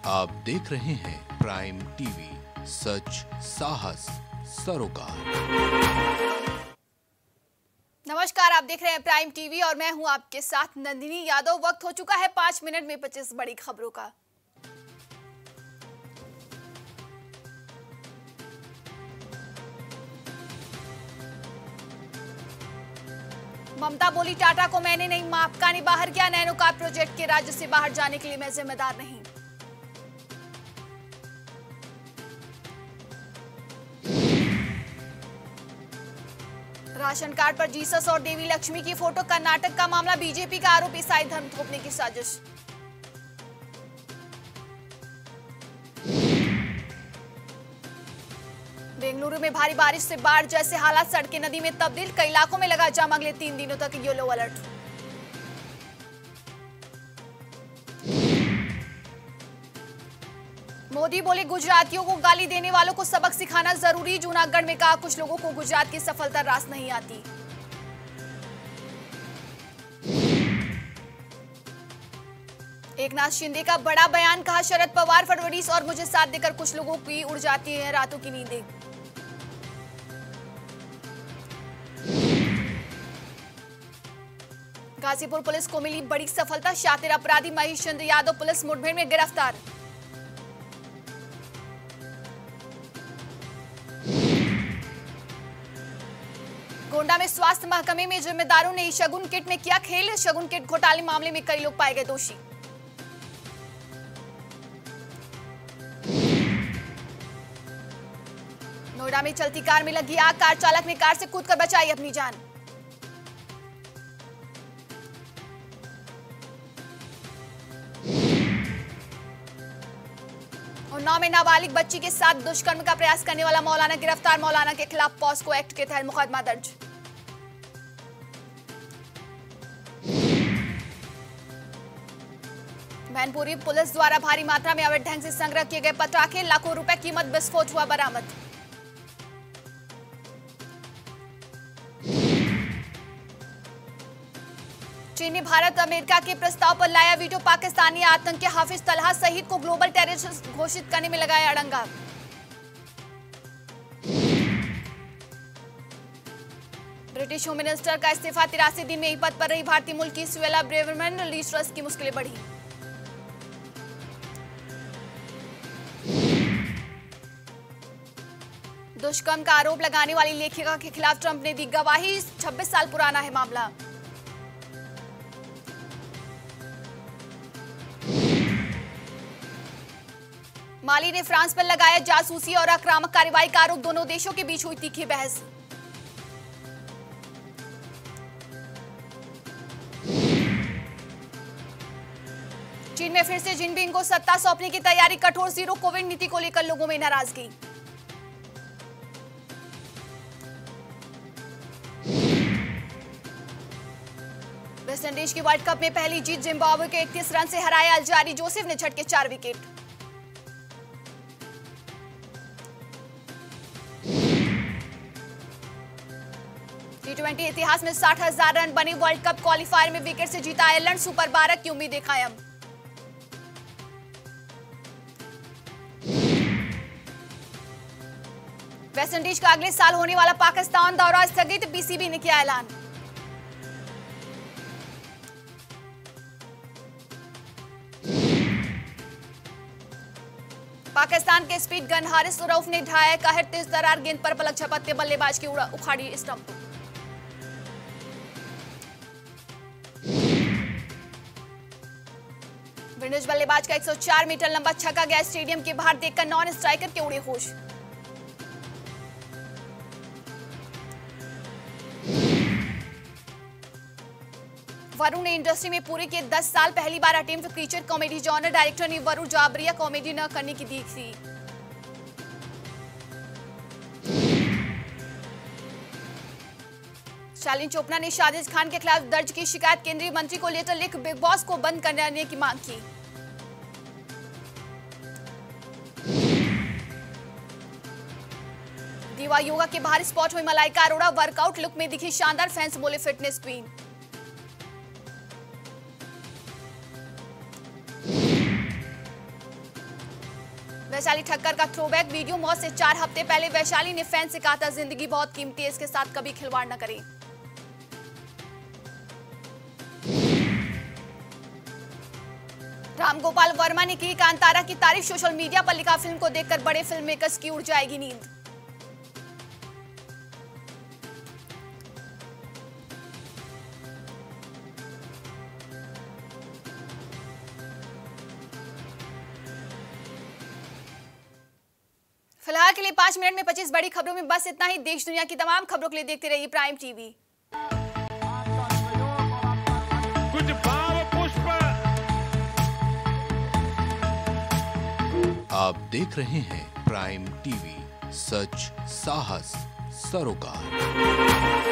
आप देख रहे हैं प्राइम टीवी, सच साहस सरोकार। नमस्कार, आप देख रहे हैं प्राइम टीवी और मैं हूं आपके साथ नंदिनी यादव। वक्त हो चुका है 5 मिनट में 25 बड़ी खबरों का। ममता बोली, टाटा को मैंने नहीं, मापकानी बाहर गया, नैनो कार प्रोजेक्ट के राज्य से बाहर जाने के लिए मैं जिम्मेदार नहीं। राशन कार्ड पर जीसस और देवी लक्ष्मी की फोटो, कर्नाटक का मामला, बीजेपी का आरोप, ईसाई धर्म थोपने की साजिश। बेंगलुरु में भारी बारिश से बाढ़ जैसे हालात, सड़कें नदी में तब्दील, कई इलाकों में लगा जाम, अगले 3 दिनों तक येलो अलर्ट। मोदी बोले, गुजरातियों को गाली देने वालों को सबक सिखाना जरूरी, जूनागढ़ में कहा कुछ लोगों को गुजरात की सफलता रास नहीं आती। एकनाथ शिंदे का बड़ा बयान, कहा शरद पवार फडणवीस और मुझे साथ देकर कुछ लोगों की उड़ जाती है रातों की नींदें। गाजीपुर पुलिस को मिली बड़ी सफलता, शातिर अपराधी महेश चंद्र यादव पुलिस मुठभेड़ में गिरफ्तार। गोंडा में स्वास्थ्य महकमे में जिम्मेदारों ने शगुन किट में किया खेल, शगुन किट घोटाले मामले में कई लोग पाए गए दोषी। नोएडा में चलती कार में लगी आग, कार चालक ने कार से कूदकर बचाई अपनी जान। उन्नाव में नाबालिग बच्ची के साथ दुष्कर्म का प्रयास करने वाला मौलाना गिरफ्तार, मौलाना के खिलाफ पॉस्को एक्ट के तहत मुकदमा दर्ज। मैनपुरी पुलिस द्वारा भारी मात्रा में अवैध ढंग से संग्रह किए गए पटाखे, लाखों रुपए कीमत विस्फोट हुआ बरामद। चीन ने भारत अमेरिका के प्रस्ताव पर लाया वीटो, पाकिस्तानी आतंकी हाफिज तलहा सईद को ग्लोबल टेररिस्ट घोषित करने में लगाया अड़ंगा। ब्रिटिश होम मिनिस्टर का इस्तीफा, 83 दिन में ही पद पर रही भारतीय मूल की सुएला ब्रेवरमैन, लीज ट्रस्ट की मुश्किलें बढ़ी। दुष्कर्म का आरोप लगाने वाली लेखिका के खिलाफ ट्रंप ने दी गवाही, 26 साल पुराना है मामला। माली ने फ्रांस पर लगाया जासूसी और आक्रामक कार्रवाई का आरोप, दोनों देशों के बीच हुई तीखी बहस। चीन में फिर से जिनपिंग को सत्ता सौंपने की तैयारी, कठोर जीरो कोविड नीति को लेकर लोगों में नाराजगी। वेस्टइंडीज की वर्ल्ड कप में पहली जीत, जिम्बाब्वे के 31 रन से हराया अल्जारी, जोसेफ ने झटके 4 विकेट। T20 इतिहास में 60,000 रन बने, वर्ल्ड कप क्वालिफायर में विकेट से जीता आयरलैंड, सुपर 12 की उम्मीदें कायम। वेस्टइंडीज का अगले साल होने वाला पाकिस्तान दौरा स्थगित, पीसीबी ने किया ऐलान। पाकिस्तान के स्पीड गन हारिस रऊफ ने ढाया कहर, तेज दरार गेंद पर पलक झपकते बल्लेबाज की उखाड़ी स्टंप। विंडीज बल्लेबाज का 104 मीटर लंबा छक्का गया स्टेडियम के बाहर, देखकर नॉन स्ट्राइकर के उड़े होश। वरुण ने इंडस्ट्री में पूरे किए 10 साल, पहली बार attempt feature comedy genre, director ने वरुण जाबरिया कॉमेडी न करने की दी थी। शालीन चोपड़ा ने शादिज खान के खिलाफ दर्ज की शिकायत, केंद्रीय मंत्री को लेटर लिख बिग बॉस को बंद करने की मांग की। दीवा योगा के बाहर स्पॉट हुई मलाइका अरोड़ा, वर्कआउट लुक में दिखी शानदार, फैंस बोले फिटनेस क्वीन। वैशाली ठक्कर का थ्रोबैक वीडियो। मौत से 4 हफ्ते पहले वैशाली ने फैन से कहा था, जिंदगी बहुत कीमती है, इसके साथ कभी खिलवाड़ न करें। रामगोपाल वर्मा ने की कांतारा की तारीफ। सोशल मीडिया पर लिखा, फिल्म को देखकर बड़े फिल्म मेकर्स की उड़ जाएगी नींद। फिलहाल के लिए 5 मिनट में 25 बड़ी खबरों में बस इतना ही। देश दुनिया की तमाम खबरों के लिए देखते रहिए प्राइम टीवी। कुछ भाव पुष्प। आप देख रहे हैं प्राइम टीवी, सच साहस सरोकार।